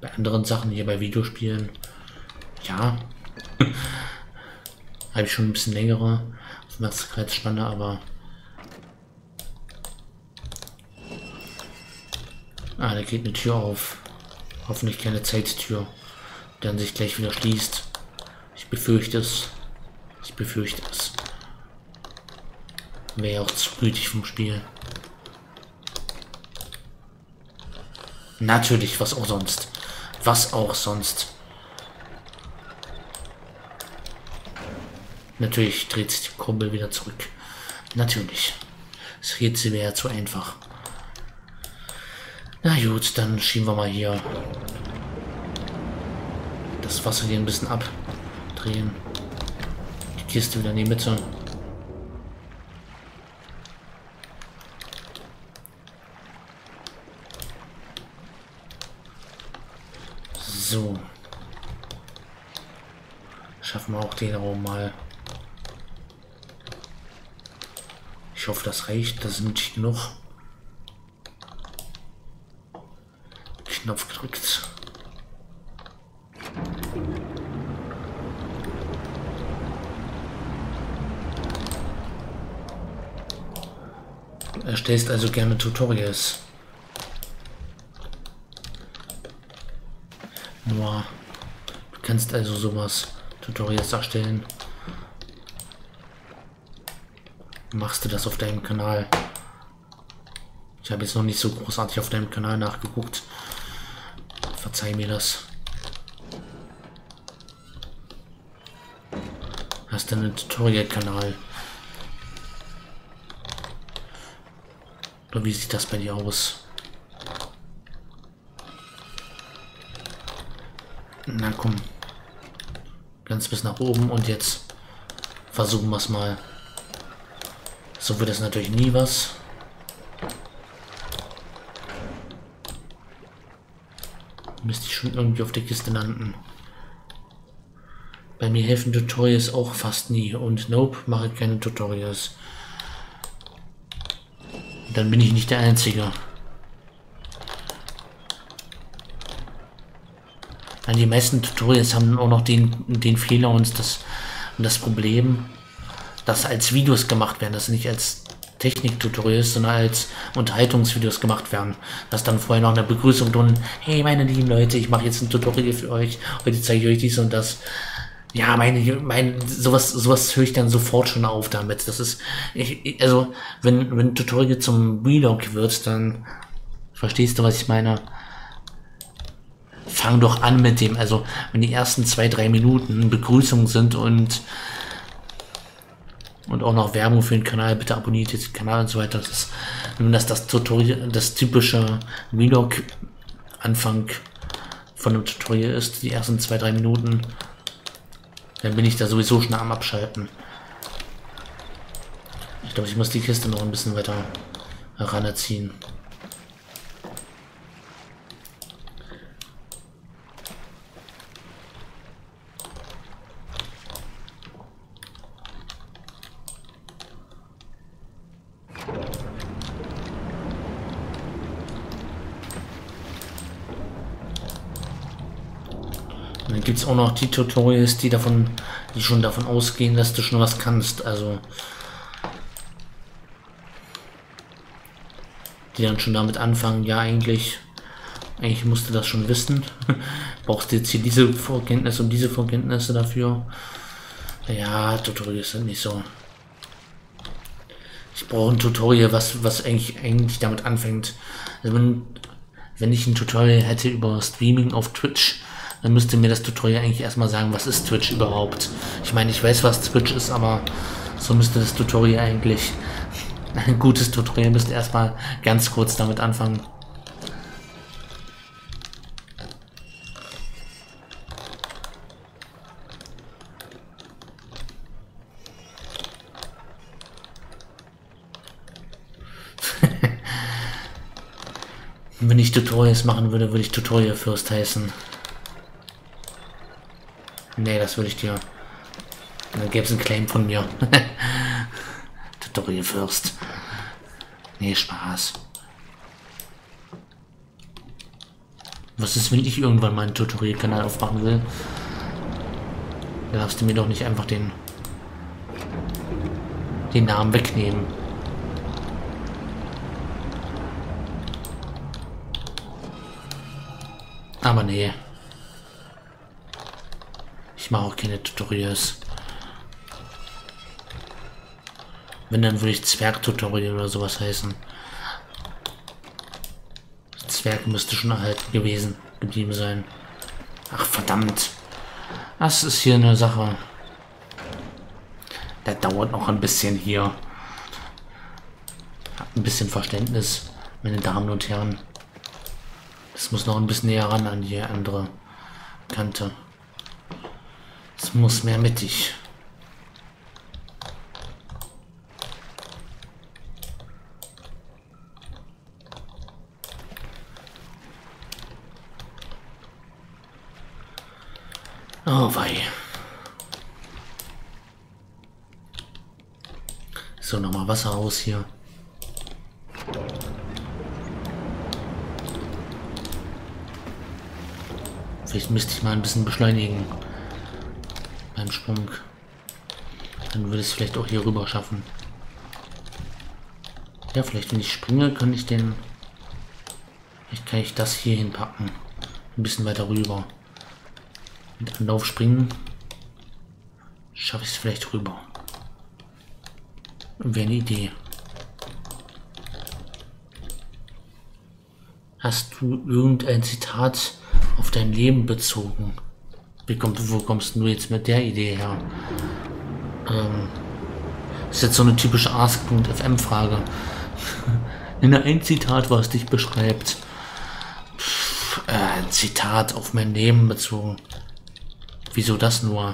Bei anderen Sachen hier, bei Videospielen, ja, habe ich schon ein bisschen längere Aufmerksamkeitsspanne, aber da geht eine Tür auf. Hoffentlich keine Zeittür, die dann sich gleich wieder schließt. Ich befürchte es. Ich befürchte es. Wäre ja auch zu gütig vom Spiel. Natürlich, was auch sonst. Was auch sonst. Natürlich dreht sich die Kurbel wieder zurück. Natürlich. Das Rätsel wäre ja zu einfach. Na gut, dann schieben wir mal hier das Wasser hier ein bisschen abdrehen. Die Kiste wieder in die Mitte. So. Schaffen wir auch den Raum mal. Ich hoffe, das reicht. Das ist nicht genug. Knopf gedrückt. Erstellst also gerne Tutorials. Nur, du kannst also sowas, Tutorials erstellen. Machst du das auf deinem Kanal? Ich habe jetzt noch nicht so großartig auf deinem Kanal nachgeguckt. Verzeih mir das. Hast du einen Tutorial-Kanal? Oder wie sieht das bei dir aus? Na komm. Ganz bis nach oben und jetzt versuchen wir es mal. So wird es natürlich nie was. Müsste ich schon irgendwie auf der Kiste landen. Bei mir helfen Tutorials auch fast nie. Und nope, mache keine Tutorials. Dann bin ich nicht der Einzige. Weil die meisten Tutorials haben auch noch den Fehler und das Problem, dass als Videos gemacht werden, dass nicht als Technik-Tutorials, sondern als Unterhaltungsvideos gemacht werden. Dass dann vorher noch eine Begrüßung drin, hey meine lieben Leute, ich mache jetzt ein Tutorial für euch, heute zeige ich euch dies und das. Ja, sowas höre ich dann sofort schon auf damit. Das ist, also, wenn ein Tutorial zum Vlog wird, dann verstehst du, was ich meine. Fang doch an mit dem, also, wenn die ersten 2-3 Minuten Begrüßung sind und auch noch Werbung für den Kanal, bitte abonniert jetzt den Kanal und so weiter. Das ist, wenn das Tutorial, das typische Vlog-Anfang von einem Tutorial ist, die ersten 2-3 Minuten, dann bin ich da sowieso schon am Abschalten. Ich glaube, ich muss die Kiste noch ein bisschen weiter heranziehen. Dann gibt es auch noch die Tutorials, die schon davon ausgehen, dass du schon was kannst. Also die dann schon damit anfangen, ja eigentlich musst du das schon wissen. Brauchst du jetzt hier diese Vorkenntnisse und diese Vorkenntnisse dafür. Ja, Tutorials sind nicht so. Ich brauche ein Tutorial, was eigentlich damit anfängt. Also wenn ich ein Tutorial hätte über Streaming auf Twitch, dann müsste mir das Tutorial eigentlich erstmal sagen, was ist Twitch überhaupt. Ich meine, ich weiß, was Twitch ist, aber so müsste das Tutorial eigentlich, ein gutes Tutorial müsste erstmal ganz kurz damit anfangen. Wenn ich Tutorials machen würde, würde ich Tutorial First heißen. Nee, das würde ich dir. Dann gäbe es einen Claim von mir. Tutorial First. Nee, Spaß. Was ist, wenn ich irgendwann meinen Tutorial-Kanal aufmachen will? Dann darfst du mir doch nicht einfach den Namen wegnehmen. Aber nee. Ich mache auch keine Tutorials. Wenn, dann würde ich Zwerg-Tutorial oder sowas heißen. Zwerg müsste schon erhalten geblieben sein. Ach verdammt. Das ist hier eine Sache. Der dauert noch ein bisschen hier. Habt ein bisschen Verständnis, meine Damen und Herren. Das muss noch ein bisschen näher ran an die andere Kante. Es muss mehr mittig. Oh wei. So, nochmal Wasser aus hier. Vielleicht müsste ich mal ein bisschen beschleunigen. Beim Sprung. Dann würde ich es vielleicht auch hier rüber schaffen. Ja, vielleicht wenn ich springe, kann ich den... Vielleicht kann ich das hier hinpacken. Ein bisschen weiter rüber. Mit Anlauf springen. Schaffe ich es vielleicht rüber. Wäre eine Idee. Hast du irgendein Zitat auf dein Leben bezogen? Wo kommst du jetzt mit der Idee her? Ist jetzt so eine typische Ask.fm-Frage. Nenne ein Zitat, was dich beschreibt. Ein Zitat auf mein Leben bezogen. Wieso das nur?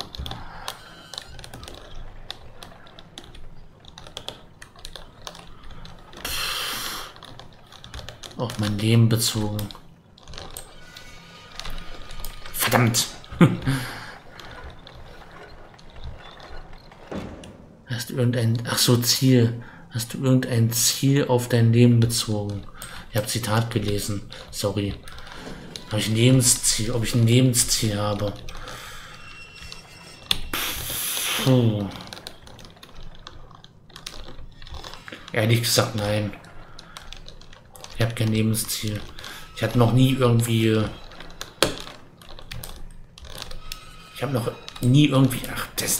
Auf mein Leben bezogen. Verdammt! Hast du irgendein... Ach so, Ziel. Hast du irgendein Ziel auf dein Leben bezogen? Ich habe Zitat gelesen. Sorry. Habe ich ein Lebensziel? Ob ich ein Lebensziel habe? Puh. Ehrlich gesagt, nein. Ich habe kein Lebensziel. Ich hatte noch nie irgendwie... Ich habe noch nie irgendwie... Ach, das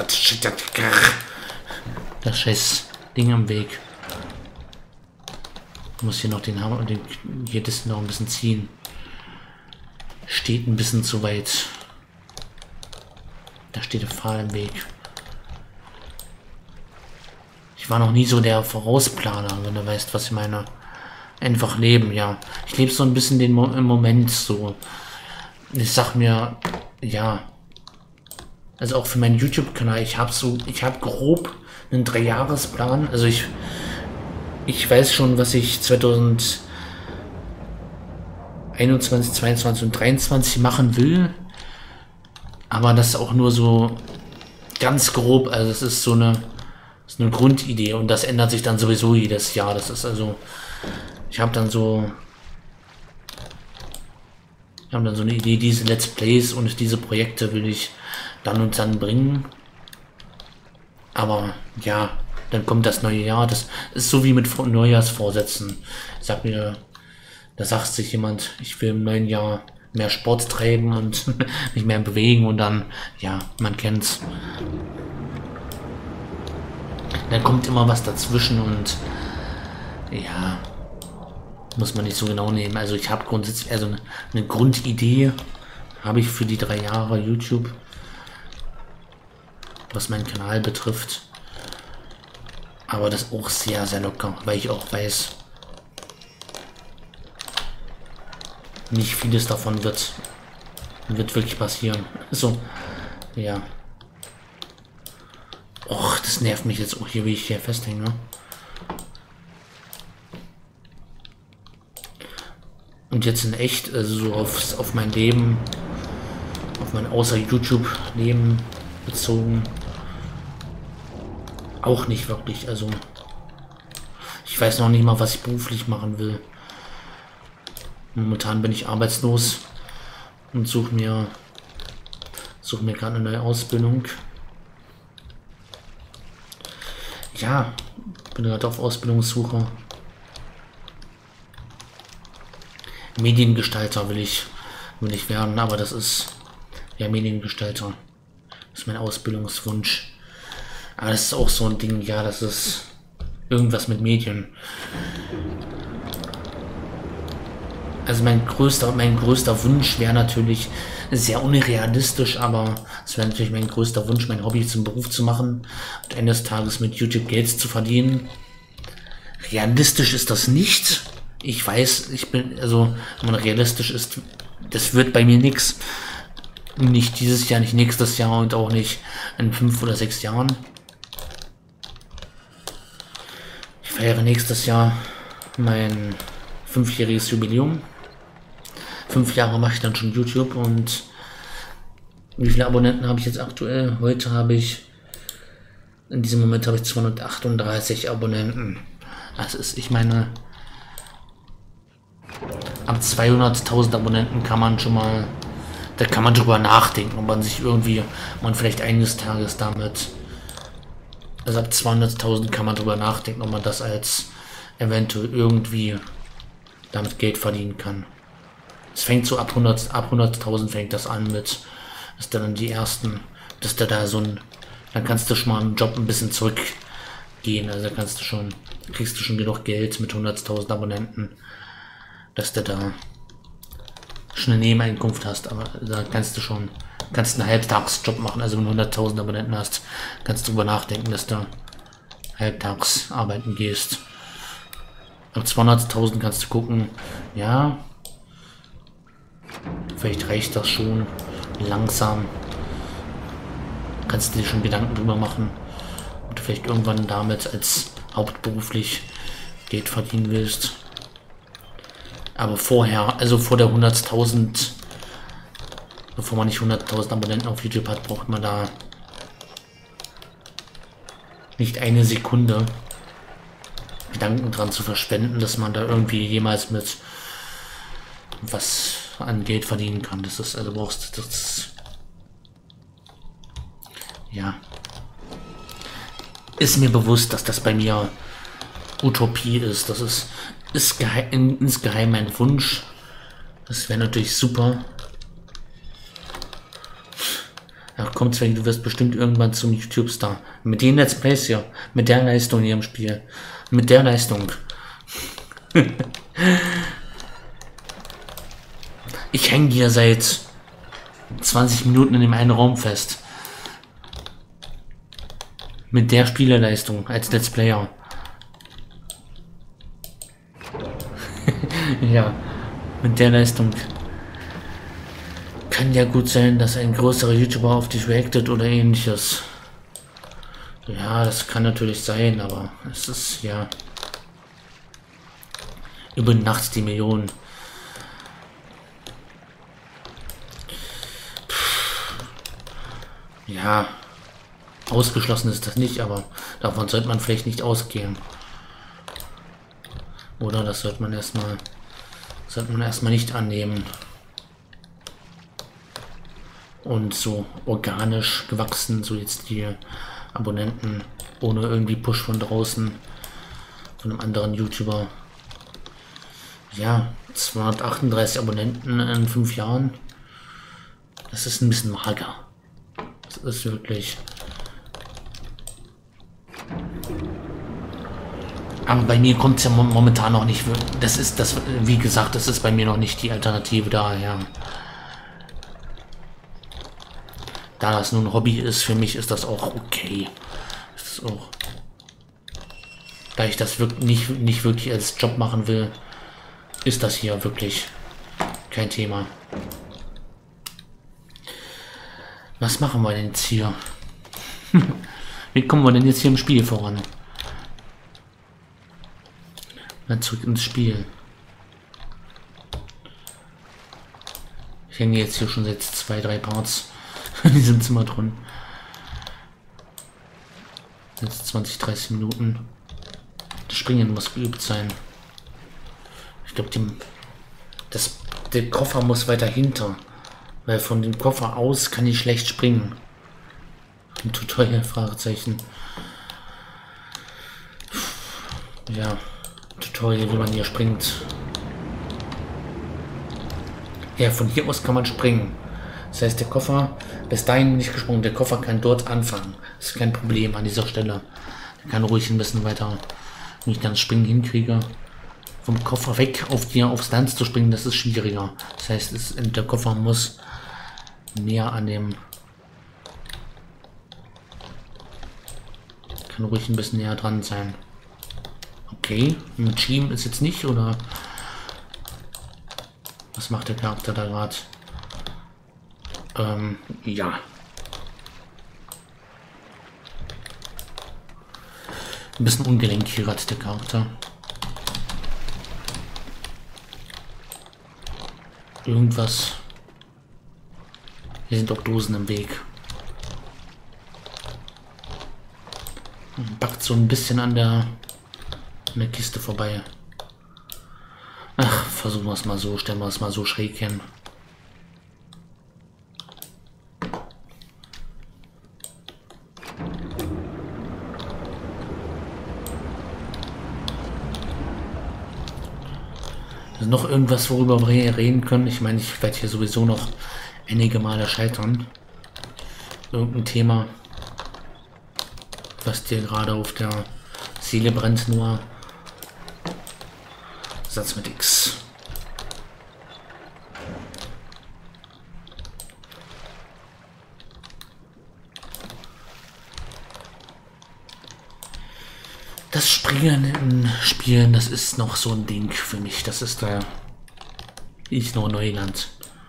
scheiß Ding am Weg. Ich muss hier noch den Hammer und hier das noch ein bisschen ziehen. Steht ein bisschen zu weit. Da steht der Pfahl im Weg. Ich war noch nie so der Vorausplaner, wenn du weißt, was ich meine. Einfach leben, ja. Ich lebe so ein bisschen im Moment so. Ich sag mir, ja. Also auch für meinen YouTube-Kanal, ich habe grob einen 3-Jahres-Plan. Also ich weiß schon, was ich 2021, 22 und 23 machen will. Aber das ist auch nur so ganz grob. Also es ist so eine Grundidee und das ändert sich dann sowieso jedes Jahr. Das ist also, ich habe dann so eine Idee, diese Let's Plays und diese Projekte will ich dann und dann bringen. Aber ja, dann kommt das neue Jahr. Das ist so wie mit Neujahrsvorsätzen. Sag mir, da sagt sich jemand, ich will im neuen Jahr mehr Sport treiben und mich mehr bewegen und dann, ja, man kennt's. Dann kommt immer was dazwischen und ja, muss man nicht so genau nehmen. Also ich habe grundsätzlich, also eine Grundidee habe ich für die 3 Jahre YouTube, was meinen Kanal betrifft. Aber das auch sehr, sehr locker, weil ich auch weiß, nicht vieles davon wird wirklich passieren. So, ja. Och, das nervt mich jetzt auch hier, wie ich hier festhänge. Und jetzt in echt, also so auf mein Leben, auf mein außer YouTube-Leben bezogen, auch nicht wirklich. Also ich weiß noch nicht mal, was ich beruflich machen will. Momentan bin ich arbeitslos und suche mir gerade eine neue Ausbildung. Ja, bin gerade auf Ausbildungssuche. Mediengestalter will ich werden, aber das ist ja Mediengestalter. Das ist mein Ausbildungswunsch. Aber das ist auch so ein Ding, ja, das ist irgendwas mit Medien. Also mein größter Wunsch wäre natürlich sehr unrealistisch, aber es wäre natürlich mein größter Wunsch, mein Hobby zum Beruf zu machen und eines Tages mit YouTube Geld zu verdienen. Realistisch ist das nicht. Ich weiß, wenn man realistisch ist, das wird bei mir nichts. Nicht dieses Jahr, nicht nächstes Jahr und auch nicht in 5 oder 6 Jahren. Ich feiere nächstes Jahr mein 5-jähriges Jubiläum. 5 Jahre mache ich dann schon YouTube und wie viele Abonnenten habe ich jetzt aktuell? In diesem Moment habe ich 238 Abonnenten. Das ist, ich meine, ab 200.000 Abonnenten kann man schon mal, da kann man drüber nachdenken, ob man vielleicht eines Tages damit, also ab 200.000 kann man drüber nachdenken, ob man das als eventuell irgendwie damit Geld verdienen kann. Es fängt so ab 100.000 fängt das an mit, dass dann die ersten, dass da dann kannst du schon mal im Job ein bisschen zurückgehen, also kriegst du schon genug Geld mit 100.000 Abonnenten, dass du da schon eine Nebeneinkunft hast, aber da kannst du einen Halbtagsjob machen, also wenn du 100.000 Abonnenten hast, kannst du darüber nachdenken, dass du halbtags arbeiten gehst. Ab 200.000 kannst du gucken, ja, vielleicht reicht das schon langsam. Kannst du dir schon Gedanken drüber machen, ob du vielleicht irgendwann damit als hauptberuflich Geld verdienen willst. Aber vorher, also vor der 100.000, bevor man nicht 100.000 Abonnenten auf YouTube hat, braucht man da nicht eine Sekunde Gedanken dran zu verschwenden, dass man da irgendwie jemals mit was an Geld verdienen kann. Das ist, also ja, ist mir bewusst, dass das bei mir Utopie ist. Das ist insgeheim mein Wunsch. Das wäre natürlich super. Ja, komm, Sven, du wirst bestimmt irgendwann zum YouTube-Star. Mit den Let's Plays hier. Mit der Leistung hier im Spiel. Mit der Leistung. Ich hänge hier seit 20 Minuten in dem einen Raum fest. Mit der Spielerleistung als Let's Player. Ja, mit der Leistung. Kann ja gut sein, dass ein größerer YouTuber auf dich reactet oder ähnliches. Ja, das kann natürlich sein, aber es ist ja über Nacht die Millionen. Ja, ausgeschlossen ist das nicht, aber davon sollte man vielleicht nicht ausgehen. Oder das sollte man erstmal nicht annehmen. Und so organisch gewachsen, so jetzt die Abonnenten, ohne irgendwie Push von draußen, von einem anderen YouTuber. Ja, 238 Abonnenten in 5 Jahren. Das ist ein bisschen mager. Das ist wirklich. Aber bei mir kommt es ja momentan noch nicht. Wie gesagt, das ist bei mir noch nicht die Alternative daher. Da das nun ein Hobby ist, für mich ist das auch okay. Das ist auch, da ich das nicht wirklich als Job machen will, ist das hier wirklich kein Thema. Was machen wir denn jetzt hier? Wie kommen wir denn jetzt hier im Spiel voran? Dann zurück ins Spiel. Ich hänge jetzt hier schon seit 2-3 Parts in diesem Zimmer drin. Jetzt 20-30 Minuten. Das Springen muss geübt sein. Ich glaube, das der Koffer muss weiter hinter. Weil von dem Koffer aus kann ich schlecht springen. Ein Tutorial, Fragezeichen. Ja, Tutorial, wie man hier springt. Ja, von hier aus kann man springen. Das heißt, der Koffer, bis dahin nicht gesprungen, der Koffer kann dort anfangen. Das ist kein Problem an dieser Stelle. Der kann ruhig ein bisschen weiter, wenn ich dann das Springen hinkriege. Vom Koffer weg aufs Land zu springen, das ist schwieriger. Das heißt, der Koffer muss näher an dem... Kann ruhig ein bisschen näher dran sein. Okay, mit Schieben ist jetzt nicht, oder... Was macht der Charakter da gerade? Ja. Ein bisschen ungelenk hier gerade der Charakter. Irgendwas. Hier sind auch Dosen im Weg. Backt so ein bisschen an der Kiste vorbei. Ach, versuchen wir es mal so, stellen wir es mal so schräg hin. Ist noch irgendwas, worüber wir reden können? Ich meine, ich werde hier sowieso noch einige Male scheitern. Irgendein Thema, was dir gerade auf der Seele brennt, nur Satz mit X. Das Springen in Spielen, das ist noch so ein Ding für mich. Das ist da nicht nur Neuland.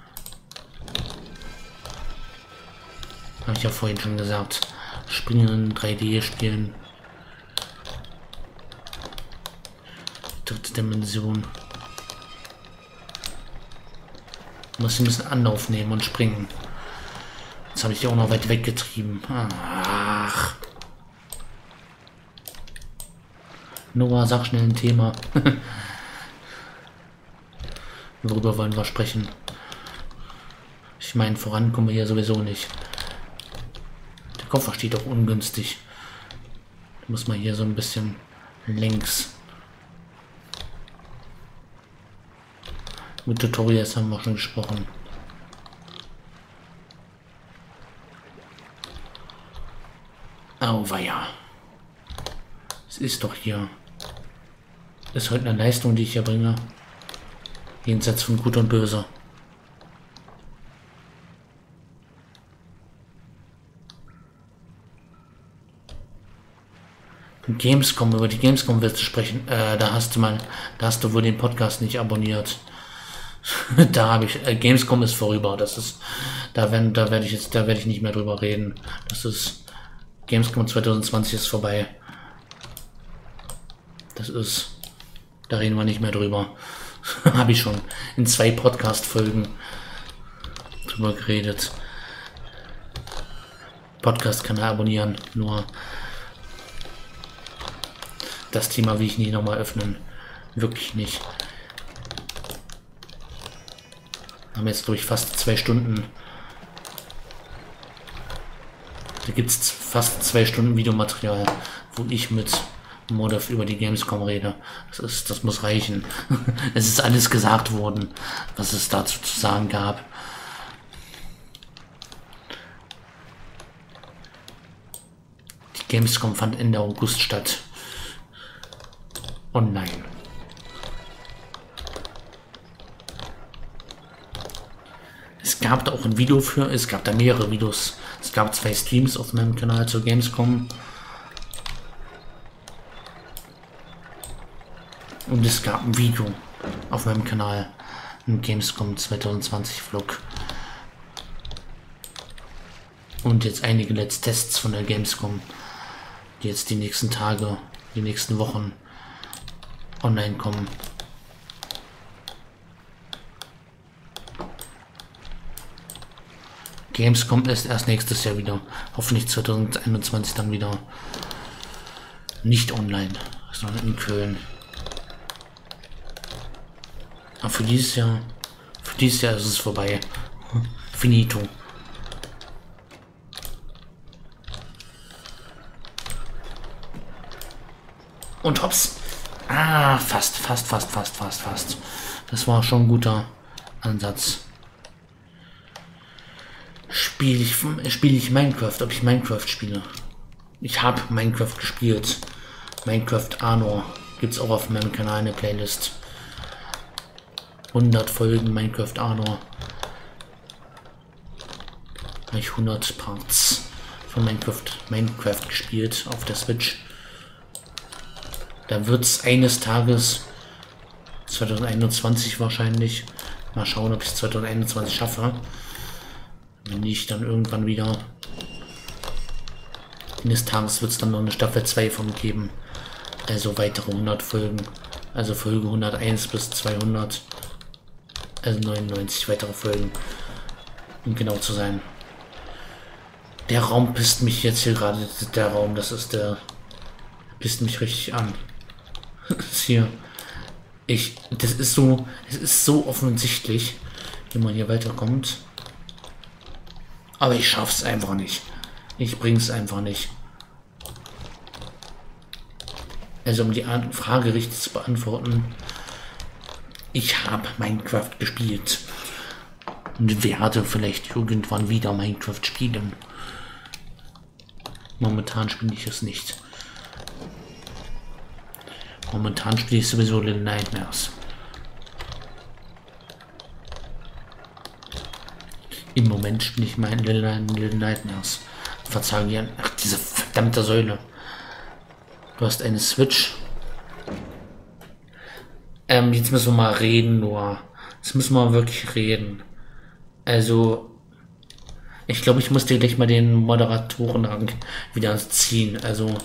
Habe ich ja vorhin schon gesagt. Springen in 3D-Spielen. Dritte Dimension. Muss ein bisschen Anlauf nehmen und springen. Jetzt habe ich die auch noch weit weggetrieben. Ach. Noah, sag schnell ein Thema. Worüber wollen wir sprechen? Ich meine, voran kommen wir hier sowieso nicht. Der Koffer steht auch ungünstig. Da muss man hier so ein bisschen längs. Mit Tutorials haben wir schon gesprochen. Auweia. Es ist doch hier. Das ist heute eine Leistung, die ich hier bringe. Jenseits von Gut und Böse. Gamescom, über die Gamescom willst du sprechen. Da hast du wohl den Podcast nicht abonniert. Da habe ich, Gamescom ist vorüber. Das ist, da werde ich nicht mehr drüber reden. Das ist, Gamescom 2020 ist vorbei. Das ist, da reden wir nicht mehr drüber. Habe ich schon in 2 Podcast-Folgen drüber geredet. Podcast-Kanal abonnieren, nur das Thema will ich nicht nochmal öffnen. Wirklich nicht. Wir haben jetzt durch fast 2 Stunden. Da gibt es fast 2 Stunden Videomaterial, wo ich mit Modef über die Gamescom rede. Das muss reichen. Es ist alles gesagt worden, was es dazu zu sagen gab. Die Gamescom fand Ende August statt. Online. Es gab da auch ein Video für, es gab da mehrere Videos. Es gab 2 Streams auf meinem Kanal zur Gamescom. Und es gab ein Video auf meinem Kanal, ein Gamescom 2020 Vlog. Und jetzt einige Let's Tests von der Gamescom, die jetzt die nächsten Tage, die nächsten Wochen online kommen. Gamescom ist erst nächstes Jahr wieder, hoffentlich 2021 dann wieder nicht online, sondern in Köln. Aber für dieses Jahr Für dieses Jahr ist es vorbei. Finito. Und hops. Ah, fast. Das war schon ein guter Ansatz. Spiele ich Minecraft, ob ich Minecraft spiele. Ich habe Minecraft gespielt. Minecraft Arnor. Gibt es auch auf meinem Kanal eine Playlist. 100 Folgen Minecraft Arnor. Habe ich 100 Parts von Minecraft gespielt auf der Switch. Da wird es eines Tages 2021 wahrscheinlich. Mal schauen, ob ich es 2021 schaffe. Wenn nicht, dann irgendwann wieder. Eines Tages wird es dann noch eine Staffel 2 von geben. Also weitere 100 Folgen. Also Folge 101 bis 200. Also 99 weitere Folgen. Um genau zu sein. Der Raum pisst mich jetzt hier gerade. Der Raum, das ist der. Pisst mich richtig an. Das ist hier. Das ist so. Es ist so offensichtlich, wie man hier weiterkommt. Aber ich schaff's einfach nicht. Ich bring's einfach nicht. Also um die Frage richtig zu beantworten. Ich habe Minecraft gespielt. Und werde vielleicht irgendwann wieder Minecraft spielen. Momentan spiele ich es nicht. Momentan spiele ich sowieso Little Nightmares. Im Moment spiele ich mein Little Nightmares. Verzeihen. Ach, diese verdammte Säule. Du hast eine Switch. Jetzt müssen wir mal reden, Noah. Jetzt müssen wir wirklich reden. Also, ich glaube, ich muss dir gleich mal den Moderatorenrang wieder ziehen. Also,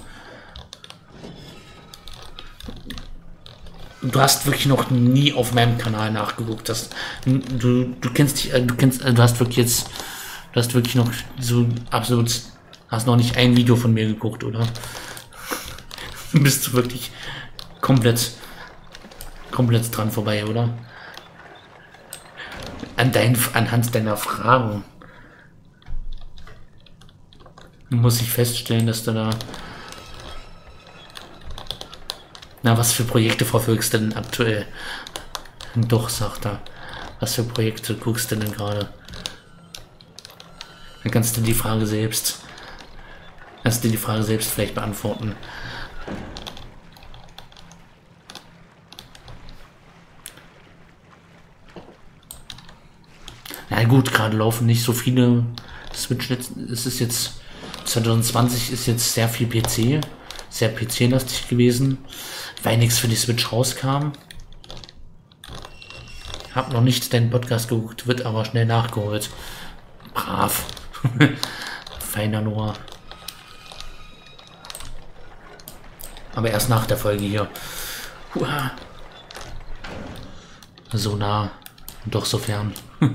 du hast wirklich noch nie auf meinem Kanal nachgeguckt. Du hast wirklich noch so absolut, hast noch nicht ein Video von mir geguckt, oder? Bist du wirklich komplett dran vorbei, oder? Anhand deiner Fragen muss ich feststellen, dass du da... Na, was für Projekte verfolgst du denn aktuell? Doch, sagt er. Was für Projekte guckst du denn gerade? Dann kannst du die Frage selbst vielleicht beantworten. Na gut, gerade laufen nicht so viele Switch. Es ist jetzt 2020 ist jetzt sehr viel PC, sehr PC-lastig gewesen, weil nichts für die Switch rauskam. Hab noch nicht deinen Podcast geguckt, wird aber schnell nachgeholt. Brav. Feiner Noah. Aber erst nach der Folge hier. Uah. So nah, doch so fern.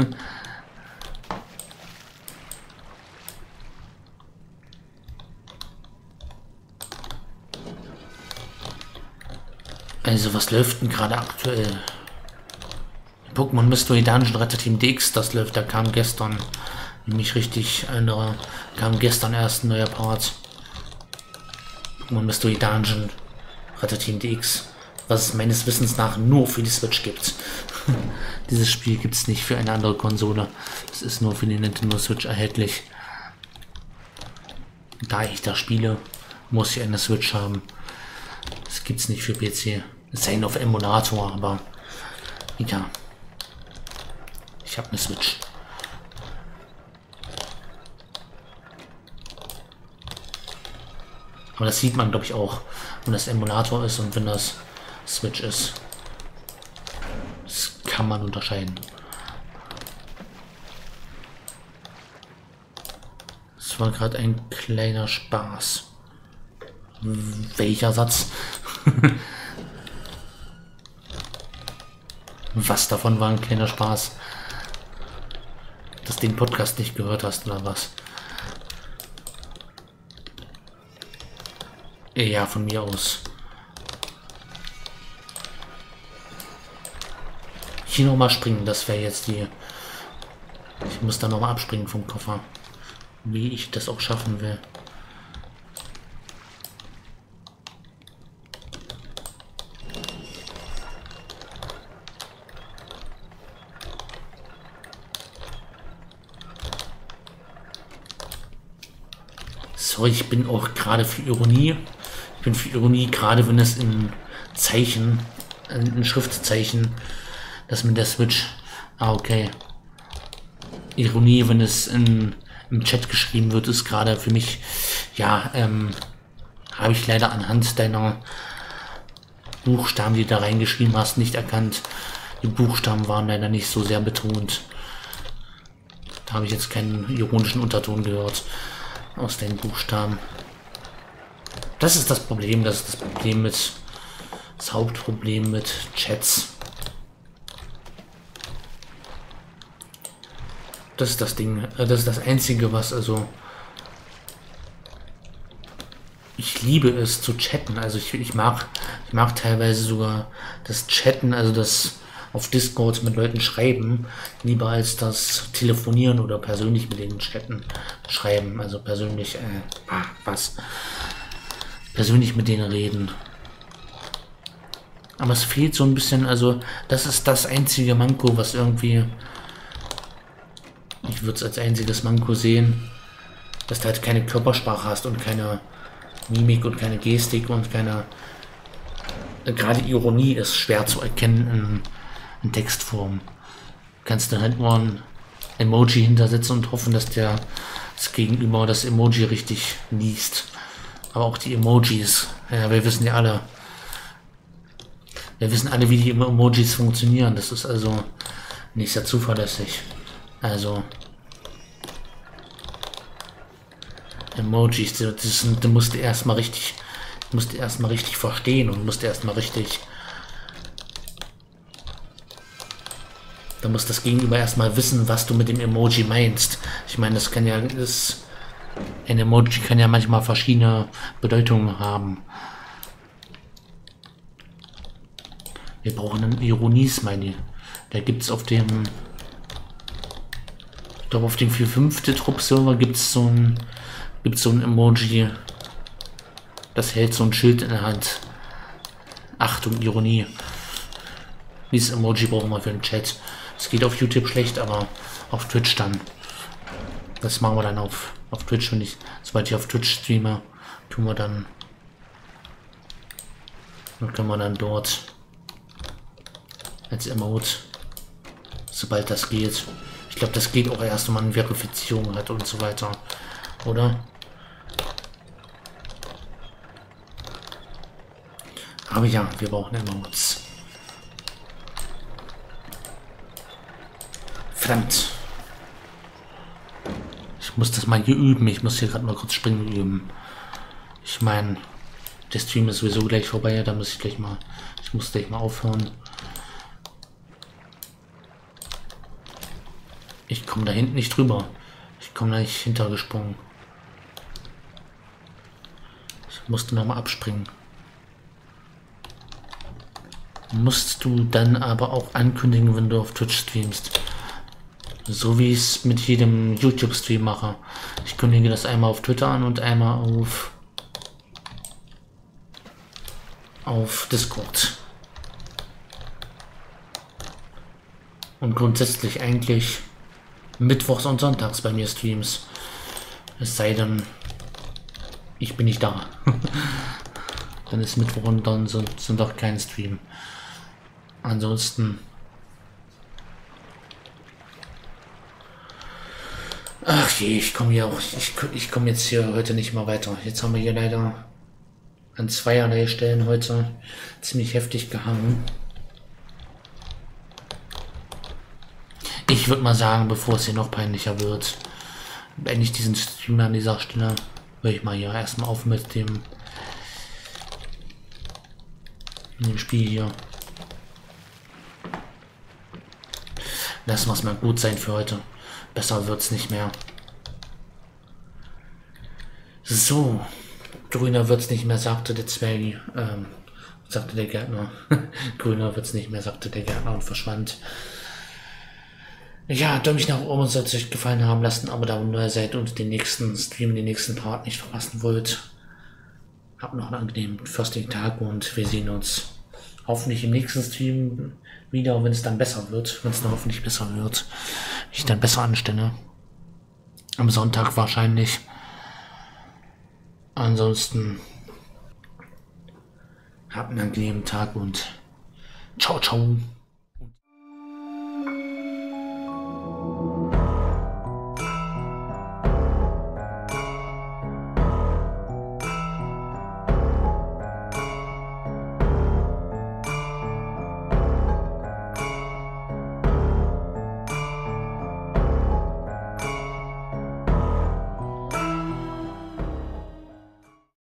Also was läuft denn gerade aktuell? Pokémon Mystery Dungeon Retter Team DX, das läuft, da kam gestern, nämlich richtig anderer, kam gestern erst ein neuer Part. Pokémon Mystery Dungeon Retter Team DX, was es meines Wissens nach nur für die Switch gibt. Dieses Spiel gibt es nicht für eine andere Konsole, es ist nur für die Nintendo Switch erhältlich. Da ich da spiele, muss ich eine Switch haben. Das gibt's nicht für PC. Es sei denn auf Emulator, aber ja. Ich habe eine Switch. Aber das sieht man, glaube ich, auch, wenn das Emulator ist und wenn das Switch ist. Das kann man unterscheiden. Das war gerade ein kleiner Spaß. Welcher Satz? Was davon war ein kleiner Spaß? Dass du den Podcast nicht gehört hast, oder was? Ja, von mir aus. hier nochmal springen, das wäre jetzt die... Ich muss da nochmal abspringen vom Koffer. Wie ich das auch schaffen will. Sorry, ich bin auch gerade für Ironie. Ich bin für Ironie, gerade wenn es in Zeichen, in Schriftzeichen, das mit der Switch. Ah, okay. Ironie, wenn es im Chat geschrieben wird, ist gerade für mich, ja, habe ich leider anhand deiner Buchstaben, die du da reingeschrieben hast, nicht erkannt. Die Buchstaben waren leider nicht so sehr betont. Da habe ich jetzt keinen ironischen Unterton gehört aus den Buchstaben. Das ist das Problem, das ist das Problem mit, das Hauptproblem mit Chats. Das ist das Ding, das ist das Einzige, was also... Ich liebe es zu chatten, also ich mag teilweise sogar das Chatten, also das auf Discord mit Leuten schreiben, lieber als das Telefonieren oder persönlich mit denen chatten, schreiben, also persönlich, persönlich mit denen reden. Aber es fehlt so ein bisschen, also das ist das einzige Manko, was irgendwie, ich würde es als einziges Manko sehen, dass du halt keine Körpersprache hast und keine Mimik und keine Gestik und keine, gerade Ironie ist schwer zu erkennen in Textform. Kannst du halt nur ein Emoji hintersetzen und hoffen, dass der das Gegenüber das Emoji richtig liest. Aber auch die Emojis, ja, wir wissen alle, wie die Emojis funktionieren. Das ist also nicht sehr zuverlässig. Also Emojis, du musst erstmal richtig, verstehen und musst erstmal richtig. Da muss das Gegenüber erstmal wissen, was du mit dem Emoji meinst. Ich meine, das kann ja, ein Emoji kann ja manchmal verschiedene Bedeutungen haben. Wir brauchen einen Ironie-Smiley. Da gibt es auf dem, ich glaube auf dem 4.5. Trupp-Server gibt es so ein Emoji, das hält so ein Schild in der Hand. Achtung, Ironie. Dieses Emoji brauchen wir für den Chat. Es geht auf YouTube schlecht, aber auf Twitch dann. Das machen wir dann auf Twitch, sobald ich auf Twitch streame, können wir dann können wir dann dort als Emote, sobald das geht. Ich glaube, das geht auch erst, wenn man eine Verifizierung hat und so weiter, oder? Aber ja, wir brauchen Emotes. Verdammt. Ich muss das mal hier üben. Ich muss hier gerade mal kurz springen üben. Ich meine, der Stream ist sowieso gleich vorbei. Da muss ich muss gleich mal aufhören. Ich komme da hinten nicht drüber. Ich komme da nicht hintergesprungen. Ich musste noch mal abspringen. Musst du dann aber auch ankündigen, wenn du auf Twitch streamst. So wie ich es mit jedem YouTube-Stream mache. Ich kündige das einmal auf Twitter an und einmal auf Discord. Und grundsätzlich eigentlich mittwochs und sonntags bei mir Streams. Es sei denn, ich bin nicht da. Dann ist Mittwoch und dann sind doch kein Stream. Ansonsten... Ach je, ich komme jetzt hier heute nicht mal weiter. Jetzt haben wir hier leider an zweierlei Stellen heute ziemlich heftig gehangen. Ich würde mal sagen, bevor es hier noch peinlicher wird, beende ich diesen Stream an dieser Stelle. Höre ich mal hier erstmal auf mit dem Spiel hier. Lassen wir es mal gut sein für heute. Besser wird's nicht mehr. So, grüner wird's nicht mehr, sagte der Zwergi. sagte der Gärtner. Grüner wird's nicht mehr, sagte der Gärtner und verschwand. Ja, Däumchen nach oben sollte es euch gefallen haben lassen, aber da ihr neu seid und den nächsten Stream, den nächsten Part nicht verpassen wollt, habt noch einen angenehmen förstigen Tag und wir sehen uns hoffentlich im nächsten Stream wieder, wenn es dann besser wird, wenn es dann hoffentlich besser wird, ich dann besser anstelle. Am Sonntag wahrscheinlich. Ansonsten habt einen angenehmen Tag und ciao, ciao.